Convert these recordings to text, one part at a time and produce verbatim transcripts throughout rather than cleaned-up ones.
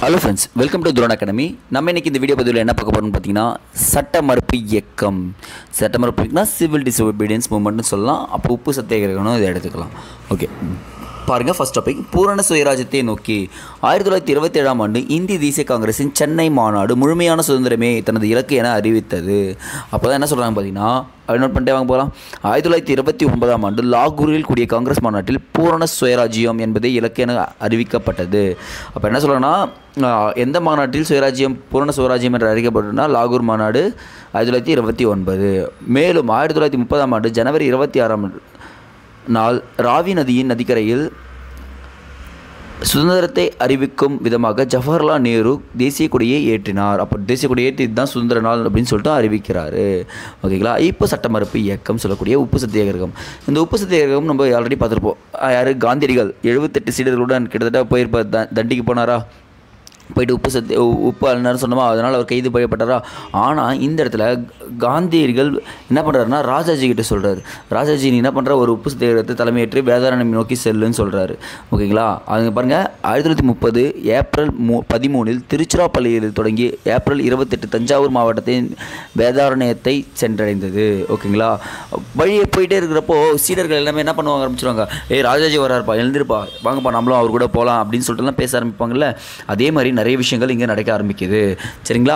Hello friends, welcome to drone academy. நம்ம இன்றைக்கி இந்த வீடியோ பதிவில் என்ன பார்க்க போகிறோம்னு பார்த்தீங்கன்னா, சட்ட மறுப்பு இயக்கம். சட்ட மறுப்பு இயக்கம்னா சிவில் டிசோபீடியன்ஸ் மூவ்மெண்ட்னு சொல்லலாம். அப்போ உப்பு சத்தியாகிரகம்னு இதை எடுத்துக்கலாம். ஓகே, பாருங்கள். ஃபர்ஸ்ட் டாபிக், பூரண சுயராஜ்யத்தை நோக்கி. ஆயிரத்தி தொள்ளாயிரத்தி இருபத்தி ஏழாம் ஆண்டு இந்திய தேசிய காங்கிரஸின் சென்னை மாநாடு முழுமையான சுதந்திரமே தனது இலக்கு என அறிவித்தது. அப்போ தான் என்ன சொல்கிறாங்க பார்த்தீங்கன்னா, நோட் பண்ணிட்டே வாங்க போகலாம். ஆயிரத்தி தொள்ளாயிரத்தி இருபத்தி ஒன்பதாம் ஆண்டு லாகூரில் கூடிய காங்கிரஸ் மாநாட்டில் பூரண சுயராஜ்யம் என்பதே இலக்கு என அறிவிக்கப்பட்டது. அப்போ என்ன சொல்கிறேன்னா, எந்த மாநாட்டில் சுயராஜ்யம் பூரண சுயராஜ்யம் என்று அறிவிக்கப்பட்டதுன்னா லாகூர் மாநாடு ஆயிரத்தி தொள்ளாயிரத்தி இருபத்தி ஒன்பது. மேலும் ஆயிரத்தி தொள்ளாயிரத்தி முப்பதாம் ஆண்டு ஜனவரி இருபத்தி ஆறாம் நாள் ராவி நதியின் நதிக்கரையில் சுதந்திரத்தை அறிவிக்கும் விதமாக ஜவஹர்லால் நேரு தேசிய கொடியை ஏற்றினார். அப்போ தேசிய கொடியை ஏற்றி இதுதான் சுதந்திர நாள் அப்படின்னு சொல்லிட்டு அறிவிக்கிறாரு. ஓகேங்களா. இப்போ சட்ட மறுப்பு இயக்கம் சொல்லக்கூடிய உப்பு சத்தியாகிரகம். இந்த உப்பு சத்தியாகிரகம் நம்ம ஆல்ரெடி பார்த்துருப்போம். யார்? காந்தியடிகள் எழுபத்தெட்டு சீடர்களுடன் கிட்டத்தட்ட போயிருப்ப த தண்டிக்கு போனாரா, போயிட்டு உப்பு சத்தி உப்பு அழுனார்னு சொன்னோமா, அதனால் அவர் கைது செய்யப்பட்டாரா. ஆனால் இந்த இடத்துல காந்தியடிகள் என்ன பண்ணுறாருன்னா, ராஜாஜி கிட்ட சொல்கிறார், ராஜாஜி நீ என்ன பண்ணுற, ஒரு உப்பு சத்தியாகிரகத்தை தலைமையேற்று வேதாரண்யம் நோக்கி செல்லுன்னு சொல்கிறாரு. ஓகேங்களா. அதுங்க பாருங்கள், ஆயிரத்தி தொள்ளாயிரத்தி முப்பது ஏப்ரல் மூ பதிமூணில் திருச்சிராப்பள்ளியில் தொடங்கி ஏப்ரல் இருபத்தெட்டு தஞ்சாவூர் மாவட்டத்தின் வேதாரண்யத்தை சென்றடைந்தது. ஓகேங்களா. வழியை போயிட்டே இருக்கிறப்போ சீடர்கள் எல்லாமே என்ன பண்ணுவாங்க ஆரம்பிச்சிருவாங்க, ஏய் ராஜாஜி வராருப்பா, எழுந்திருப்பா, வாங்கப்பா நம்மளும் அவர் கூட போகலாம் அப்படின்னு சொல்லிட்டுலாம் பேச ஆரம்பிப்பாங்கல்ல. அதே மாதிரி நிறைய விஷயங்கள் இங்கே நடக்க ஆரம்பிக்குது. சரிங்களா.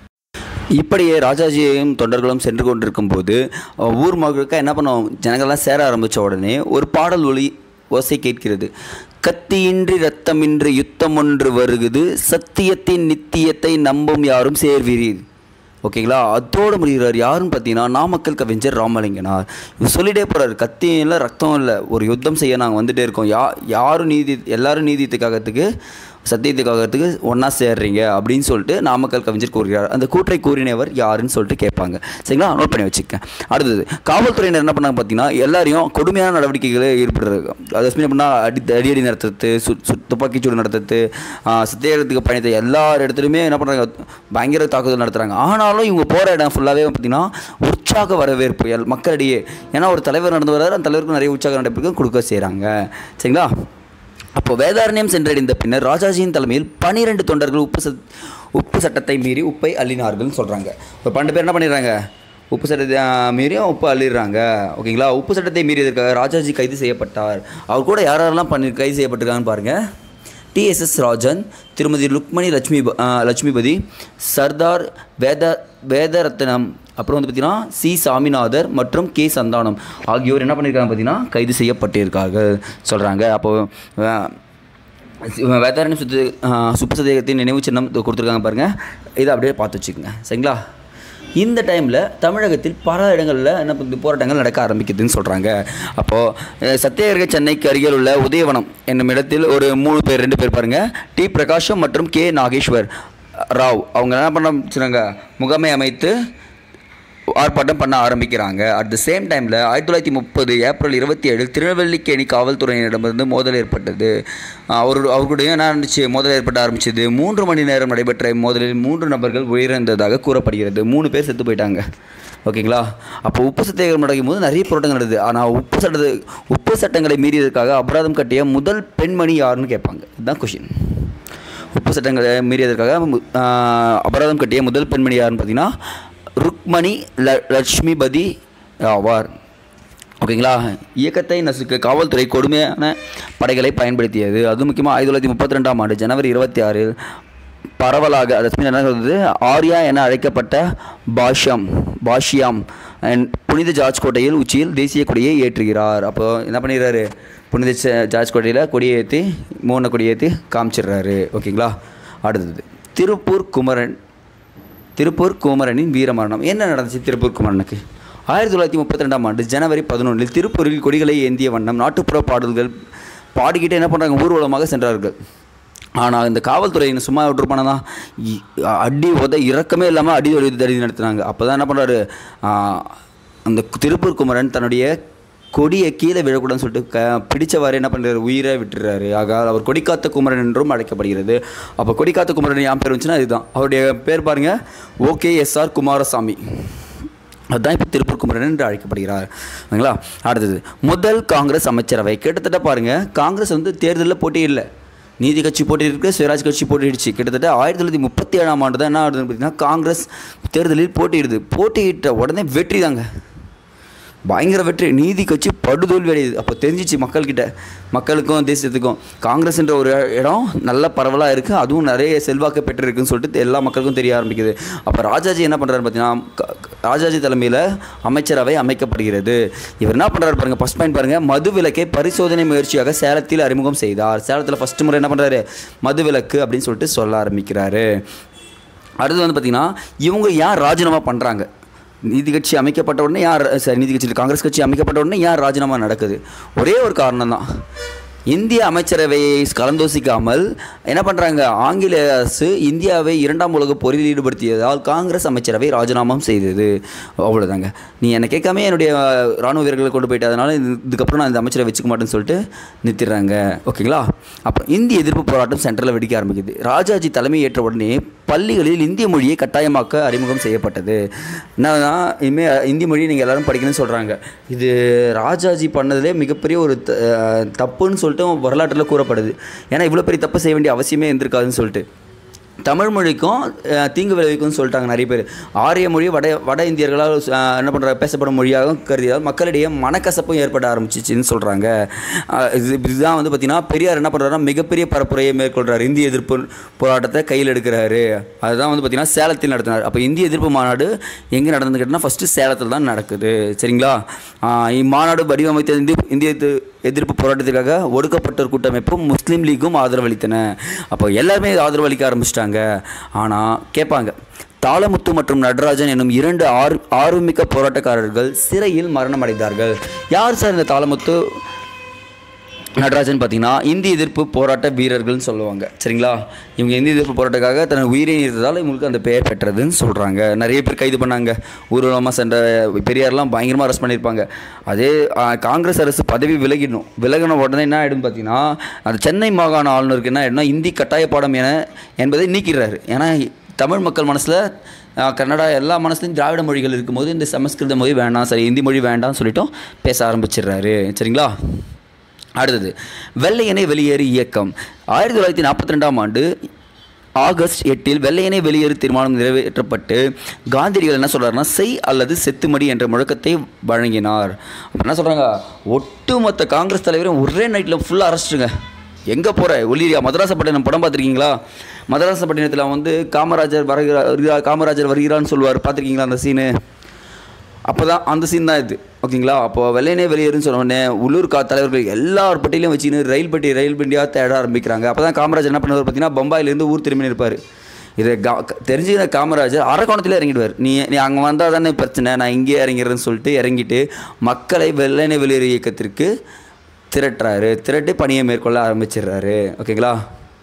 இப்படியே ராஜாஜியையும் தொண்டர்களும் சென்று கொண்டிருக்கும் போது ஊர் மக்களுக்கு என்ன பண்ணுவோம், ஜனங்கள்லாம் சேர ஆரம்பித்த உடனே ஒரு பாடல் ஒலி ஓசை கேட்கிறது. கத்தியின்றி ரத்தமின்றி யுத்தம் ஒன்று வருகுது, சத்தியத்தின் நித்தியத்தை நம்பும் யாரும் சேர்வீர். ஓகேங்களா. அதோடு முடிகிறார். யாருன்னு பார்த்தீங்கன்னா, நாமக்கல் கவிஞர் ராமலிங்கனார். இவர் சொல்லிட்டே போகிறார், கத்தியும் இல்லை ரத்தம் இல்லை, ஒரு யுத்தம் செய்ய நாங்கள் வந்துகிட்டே இருக்கோம். யா யாரும் நீதி எல்லாரும் நீதித்துக்காகத்துக்கு சத்தியத்துக்காகத்துக்கு ஒன்றா சேர்றீங்க அப்படின்னு சொல்லிட்டு நாமக்கல் கவிஞர் கூறுகிறார். அந்த கூற்றை கூறினவர் யாருன்னு சொல்லிட்டு கேட்பாங்க. சரிங்களா. நோட் பண்ணி வச்சுக்கேன். அடுத்தது, காவல்துறையினர் என்ன பண்ணாங்க பார்த்தீங்கன்னா, எல்லாரையும் கொடுமையான நடவடிக்கைகளை ஈடுபடுறது. அது எப்படின்னா, அடி அடியடி நடத்துறது, சு சு துப்பாக்கிச்சூடு நடத்துறது, சத்தியாகிரகத்துக்கு பயணித்த எல்லா இடத்துலையுமே என்ன பண்ணுறாங்க, பயங்கர தாக்குதல் நடத்துகிறாங்க. ஆனாலும் இவங்க போகிற இடம் ஃபுல்லாகவே பார்த்தீங்கன்னா உற்சாக வரவேற்பு எல் மக்களிடையே. ஏன்னா ஒரு தலைவர் நடந்து வர்றாரு, அந்த தலைவருக்கு நிறைய உற்சாக நடவடிக்கைகள் கொடுக்க செய்கிறாங்க. சரிங்களா. அப்போ வேதாரண்யம் சென்றடைந்த பின்னர் ராஜாஜியின் தலைமையில் பனிரெண்டு தொண்டர்கள் உப்பு சத் உப்பு சட்டத்தை மீறி உப்பை அள்ளினார்கள்னு சொல்கிறாங்க. ஒரு பன்னெண்டு பேர் என்ன பண்ணிடுறாங்க, உப்பு சட்டத்தை மீறியும் உப்பு அள்ளிடுறாங்க. ஓகேங்களா. உப்பு சட்டத்தை மீறியதற்காக ராஜாஜி கைது செய்யப்பட்டார். அவர் கூட யாரெல்லாம் பண்ணி கைது செய்யப்பட்டிருக்காங்கன்னு பாருங்கள். டி எஸ் எஸ் ராஜன், திருமதி ருக்மணி லட்சுமி லட்சுமிபதி, சர்தார் வேத வேதரத்னம், அப்புறம் வந்து பார்த்திங்கன்னா சி சாமிநாதர் மற்றும் கே சந்தானம் ஆகியோர் என்ன பண்ணியிருக்காங்க பார்த்தீங்கன்னா கைது செய்யப்பட்டிருக்கார்கள் சொல்கிறாங்க. அப்போது வேதாரண்யம் சுத்து சுப்பு சத்தியாகிரகத்தின் நினைவு சின்னம் கொடுத்துருக்காங்க பாருங்கள். இதை அப்படியே பார்த்து வச்சுக்கோங்க. சரிங்களா. இந்த டைமில் தமிழகத்தில் பல இடங்களில் என்ன போராட்டங்கள் நடக்க ஆரம்பிக்குதுன்னு சொல்கிறாங்க. அப்போது சத்தியாகிரக சென்னைக்கு அருகில் உள்ள உதயவனம் என்னும் இடத்தில் ஒரு மூணு பேர் ரெண்டு பேர் பாருங்கள், டி பிரகாஷம் மற்றும் கே நாகேஸ்வர் ராவ், அவங்க என்ன பண்ண வச்சுருங்க, முகமை அமைத்து ஆர்ப்பாட்டம் பண்ண ஆரம்பிக்கிறாங்க. அட் த சேம் டைமில் ஆயிரத்தி தொள்ளாயிரத்தி முப்பது ஏப்ரல் இருபத்தி ஏழில் திருநெல்வேலிக்கேணி காவல்துறையினரிடமிருந்து மோதல் ஏற்பட்டது. அவர் அவர்களுடைய என்ன இருந்துச்சு, மோதல் ஏற்பட ஆரம்பிச்சது. மூன்று மணி நேரம் நடைபெற்ற மோதலில் மூன்று நபர்கள் உயிரிழந்ததாக கூறப்படுகிறது. மூணு பேர் செத்து போயிட்டாங்க. ஓகேங்களா. அப்போ உப்பு சத்தியாகிரகம் நடக்கும் போது நிறைய போராட்டங்கள் நடக்குது. ஆனால் உப்பு சட்ட உப்பு சட்டங்களை மீறியதற்காக அபராதம் கட்டிய முதல் பெண்மணி யாருன்னு கேட்பாங்க. இதுதான் கொஷின். உப்பு சட்டங்களை மீறியதற்காக அபராதம் கட்டிய முதல் பெண்மணி யாருன்னு பார்த்தீங்கன்னா ருக்மணி ல லட்சுமிபதி ஆவார். ஓகேங்களா. இயக்கத்தை நசுக்க காவல்துறை கொடுமையான படைகளை பயன்படுத்தியது. அது முக்கியமாக ஆயிரத்தி தொள்ளாயிரத்தி முப்பத்தி ரெண்டாம் ஆண்டு ஜனவரி இருபத்தி ஆறில் பரவலாக அது என்ன சொல்றது, ஆர்யா என அழைக்கப்பட்ட பாஷ்யம் பாஷ்யாம் புனித ஜார்ஜ் கோட்டையில் உச்சியில் தேசிய கொடியை ஏற்றுகிறார். அப்போ என்ன பண்ணிடுறாரு, புனித ஜார்ஜ் கோட்டையில் கொடியை ஏற்றி மூணு கொடியை ஏற்றி காமிச்சிடுறாரு. ஓகேங்களா. அடுத்தது, திருப்பூர் குமரன் திருப்பூர் குமரனின் வீரமரணம். என்ன நடந்துச்சு திருப்பூர் குமரனுக்கு? ஆயிரத்தி தொள்ளாயிரத்தி முப்பத்தி ரெண்டாம் ஆண்டு ஜனவரி பதினொன்றில் திருப்பூரில் கொடிகளை ஏந்திய வண்ணம் நாட்டுப்புற பாடல்கள் பாடிக்கிட்டே என்ன பண்ணுறாங்க, ஊர்வலமாக சென்றார்கள். ஆனால் இந்த காவல்துறையின் சும்மா விட்டுருப்பானா தான், அடி உத இறக்கமே இல்லாமல் அடி அடி நடத்துனாங்க. அப்போ தான் என்ன பண்ணுறாரு, அந்த திருப்பூர் குமரன் தன்னுடைய கொடியை கீழே விழக்கூடாதுன்னு சொல்லிட்டு க பிடிச்சவாறு என்ன பண்ணுறாரு, உயிரை விட்டுறாரு. ஆக அவர் கொடிக்காத்த குமரன் என்றும் அழைக்கப்படுகிறது. அப்போ கொடிக்காத்த குமரன் என் பேர் வந்துச்சுன்னா இதுதான் அவருடைய பேர் பாருங்கள், ஓகே எஸ் ஆர் குமாரசாமி. அதுதான் இப்போ திருப்பூர் குமரன் என்று அழைக்கப்படுகிறார். ஓகேங்களா. அடுத்தது, முதல் காங்கிரஸ் அமைச்சரவை. கிட்டத்தட்ட பாருங்கள், காங்கிரஸ் வந்து தேர்தலில் போட்டி இல்லை, நீதி கட்சி போட்டியிருக்கு, சுயராஜ் கட்சி போட்டியிடுச்சு. கிட்டத்தட்ட ஆயிரத்தி தொள்ளாயிரத்தி முப்பத்தி ஏழாம் ஆண்டு தான் என்ன ஆகுதுன்னு பார்த்தீங்கன்னா காங்கிரஸ் தேர்தலில் போட்டியிடுது. போட்டியிட்ட உடனே வெற்றி தாங்க, பயங்கர வெற்றி. நீதி கட்சி படுதோல்வி அடையுது. அப்போ தெரிஞ்சிச்சு மக்கள்கிட்ட, மக்களுக்கும் தேசத்துக்கும் காங்கிரஸ்ன்ற ஒரு இடம் நல்ல பரவலாக இருக்குது, அதுவும் நிறைய செல்வாக்கு பெற்றிருக்குன்னு சொல்லிட்டு எல்லா மக்களுக்கும் தெரிய ஆரம்பிக்குது. அப்போ ராஜாஜி என்ன பண்ணுறாரு பார்த்தீங்கன்னா, ராஜாஜி தலைமையில் அமைச்சரவை அமைக்கப்படுகிறது. இவர் என்ன பண்ணுறாரு பாருங்கள், ஃபஸ்ட் பாயிண்ட் பாருங்கள், மது விலக்கை பரிசோதனை முயற்சியாக சேலத்தில் அறிமுகம் செய்தார். சேலத்தில் ஃபஸ்ட்டு முறை என்ன பண்ணுறாரு, மது விலக்கு அப்படின்னு சொல்லிட்டு சொல்ல ஆரம்பிக்கிறாரு. அடுத்து வந்து பார்த்திங்கன்னா இவங்க யார் ராஜினாமா பண்ணுறாங்க, நீதி கட்சி அமைக்கப்பட்ட உடனே யார் சார் நீதி கட்சி காங்கிரஸ் கட்சி அமைக்கப்பட்ட உடனே யார் ராஜினாமா நடக்குது, ஒரே ஒரு காரணம் தான், இந்திய அமைச்சரவையை கலந்தோசிக்காமல் என்ன பண்ணுறாங்க, ஆங்கில அரசு இந்தியாவை இரண்டாம் உலக போரில் ஈடுபடுத்தியதால் காங்கிரஸ் அமைச்சரவை ராஜினாமா செய்தது. அவ்வளோதாங்க. நீ என்னை கேட்காம என்னுடைய இராணுவ வீரர்களை கொண்டு போயிட்டு அதனால் இதுக்கப்புறம் நான் இந்த அமைச்சரை வச்சுக்க மாட்டேன்னு சொல்லிட்டு நிறுத்திடுறாங்க. ஓகேங்களா. அப்புறம் இந்திய எதிர்ப்பு போராட்டம் சென்ட்ரலில் வெடிக்க ஆரம்பிக்குது. ராஜாஜி தலைமை ஏற்ற உடனே பள்ளிகளில் இந்திய மொழியை கட்டாயமாக்க அறிமுகம் செய்யப்பட்டது. என்னன்னா இனிமேல் இந்தி மொழியை நீங்கள் எல்லோரும் படிக்கணும்னு சொல்கிறாங்க. இது ராஜாஜி பண்ணதிலே மிகப்பெரிய ஒரு தப்புன்னு சொல்லிட்டு வரலாற்றில் கூறப்படுது. ஏன்னா இவ்வளோ பெரிய தப்பு செய்ய வேண்டிய அவசியமே இருந்திருக்காதுன்னு சொல்லிட்டு தமிழ் மொழிக்கும் தீங்கு விளைவிக்கும்னு சொல்லிட்டாங்க நிறைய பேர். ஆரிய மொழி வட வட இந்தியர்களால் என்ன பண்ணுற பேசப்படும் மொழியாகவும் கருதியால் மக்களிடையே மனக்கசப்பும் ஏற்பட ஆரம்பிச்சிச்சின்னு சொல்கிறாங்க. இது இதுதான் வந்து பார்த்திங்கன்னா பெரியார் என்ன பண்ணுறாருன்னா மிகப்பெரிய பரப்புரையை மேற்கொள்கிறார், இந்திய எதிர்ப்பு போராட்டத்தை கையில் எடுக்கிறாரு. அதுதான் வந்து பார்த்திங்கன்னா சேலத்தில் நடத்தினார். அப்போ இந்திய எதிர்ப்பு மாநாடு எங்கே நடந்து கேட்டால் ஃபஸ்ட்டு சேலத்தில் தான் நடக்குது. சரிங்களா. இம்மாநாடு வடிவமைத்த இந்திய இந்திய எதிர்ப்பு போராட்டத்திற்காக ஒடுக்கப்பட்டோர் கூட்டமைப்பும் முஸ்லீம் லீக்கும் ஆதரவளித்தன. அப்போ எல்லாருமே ஆதரவளிக்க ஆரம்பிச்சிட்டாங்க. ஆனால் கேட்பாங்க, தாளமுத்து மற்றும் நடராஜன் என்னும் இரண்டு ஆர் ஆர்வமிக்க போராட்டக்காரர்கள் சிறையில் மரணம் அடைந்தார்கள். யார் சார் இந்த தாளமுத்து நடராஜன் பார்த்தீங்கன்னா இந்திய எதிர்ப்பு போராட்ட வீரர்கள்னு சொல்லுவாங்க. சரிங்களா. இவங்க இந்திய எதிர்ப்பு போராட்டக்காக தன் உயிரை நீர்த்ததால் இவங்களுக்கு அந்த பெயர் பெற்றதுன்னு சொல்கிறாங்க. நிறைய பேர் கைது பண்ணாங்க. ஊர்வலமாக சென்ற பெரியாரெலாம் பயங்கரமாக அரெஸ்ட் பண்ணியிருப்பாங்க. அதே காங்கிரஸ் அரசு பதவி விலகிடணும். விலகின உடனே என்ன ஆகிடும் பார்த்தீங்கன்னா அந்த சென்னை மாகாண ஆளுநருக்கு என்ன ஆகிடும்னா இந்தி கட்டாய பாடம் என என்பதை நீக்கிறாரு. ஏன்னா தமிழ் மக்கள் மனசில் கன்னடா எல்லா மனசுலையும் திராவிட மொழிகள் இருக்கும்போது இந்த சமஸ்கிருத மொழி வேண்டாம், சரி இந்தி மொழி வேண்டாம்னு சொல்லிட்டும் பேச ஆரம்பிச்சிடுறாரு. சரிங்களா. அடுத்தது வெள்ளையனே வெளியேறு இயக்கம். ஆயிரத்தி தொள்ளாயிரத்தி நாற்பத்தி ரெண்டாம் ஆண்டு ஆகஸ்ட் எட்டில் வெள்ளையனே வெளியேறு தீர்மானம் நிறைவேற்றப்பட்டு காந்தியடிகள் என்ன சொல்கிறாருன்னா செய் அல்லது செத்துமடி என்ற முழக்கத்தை வழங்கினார். அப்போ என்ன சொல்கிறாங்க, ஒட்டுமொத்த காங்கிரஸ் தலைவரும் ஒரே நைட்டில் ஃபுல்லாக அரெஸ்ட்டுங்க. எங்கே போகிற ஒல்லிரியா மதராசப்பட்டினம் படம் பார்த்துருக்கீங்களா? மதராசப்பட்டினத்தில் வந்து காமராஜர் வருகிறார் காமராஜர் வருகிறான்னு சொல்லுவார், பார்த்துருக்கீங்களா அந்த சீனு? அப்போ தான் அந்த சீன் தான் இது. ஓகேங்களா. அப்போது வெள்ளையனே வெளியேறுன்னு சொன்னோடனே உள்ளூர் கா தலைவர்கள் எல்லார் பட்டியிலையும் வச்சுன்னு ரயில் பட்டி ரயில் பண்டியாக தேட ஆரம்பிக்கிறாங்க. அப்போ தான் காமராஜர் என்ன பண்ணுவார் பார்த்தீங்கன்னா பம்பாயிலேருந்து ஊர் திரும்பி இருப்பார். இதை கா தெரிஞ்சுக்கிற காமராஜர் அரக்கோணத்தில் இறங்கிடுவார். நீ நீ அங்கே வந்தால் தானே பிரச்சனை, நான் இங்கே இறங்கிறேன்னு சொல்லிட்டு இறங்கிட்டு மக்களை வெள்ளையனே வெளியேறு இயக்கத்திற்கு திரட்டுறாரு. திரட்டு பணியை மேற்கொள்ள ஆரம்பிச்சிடுறாரு. ஓகேங்களா.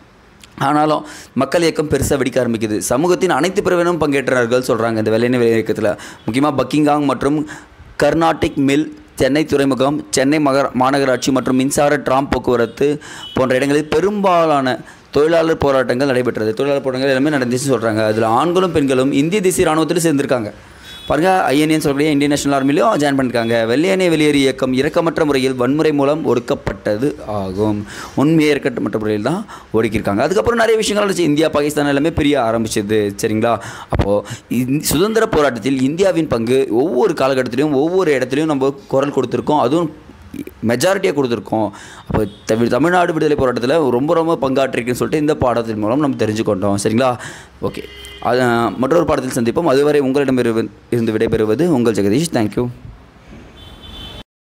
ஆனாலும் மக்கள் இயக்கம் பெருசாக வெடிக்க ஆரம்பிக்குது. சமூகத்தின் அனைத்து பிரிவினரும் பங்கேற்றார்கள் சொல்கிறாங்க இந்த வெள்ளையனே வெளியேறு இயக்கத்தில். முக்கியமாக பக்கிங்காம் மற்றும் கர்நாடிக் மில், சென்னை துறைமுகம், சென்னை மகர மாநகராட்சி மற்றும் மின்சார டிராம் போக்குவரத்து போன்ற இடங்களில் பெரும்பாலான தொழிலாளர் போராட்டங்கள் நடைபெற்றது. தொழிலாளர் போராட்டங்கள் எல்லாமே நடந்துச்சுன்னு சொல்கிறாங்க. அதில் ஆண்களும் பெண்களும் இந்திய தேசிய இராணுவத்தில் சேர்ந்திருக்காங்க. பாருங்கள், ஐஎன்ஏன்னு சொல்லக்கூடிய இந்தியன் நேஷனல் ஆர்மிலையும் ஜாயின் பண்ணியிருக்காங்க. வெள்ளையனே வெளியேறு இயக்கம் இரக்கமற்ற முறையில் வன்முறை மூலம் ஒடுக்கப்பட்டது ஆகும். உண்மையை இரக்கமற்ற முறையில் தான் ஒடுக்கியிருக்காங்க. அதுக்கப்புறம் நிறைய விஷயங்கள் இருந்துச்சு. இந்தியா பாகிஸ்தான் எல்லாமே பிரிய ஆரம்பிச்சது. சரிங்களா. அப்போது சுதந்திர போராட்டத்தில் இந்தியாவின் பங்கு ஒவ்வொரு காலகட்டத்திலையும் ஒவ்வொரு இடத்துலையும் நம்ம குரல் கொடுத்துருக்கோம். அதுவும் மெஜாரிட்டியாக கொடுத்துருக்கோம். அப்போ தமிழ் தமிழ்நாடு விடுதலை போராட்டத்தில் ரொம்ப ரொம்ப பங்காற்றிருக்குன்னு சொல்லிட்டு இந்த பாடத்தின் மூலம் நம்ம தெரிஞ்சுக்கொண்டோம். சரிங்களா. ஓகே, அது மற்றொரு பாடத்தில் சந்திப்போம். அதுவரை உங்களிடம் இருந்து விடைபெறுவது உங்கள் ஜெகதீஷ். தேங்க்யூ.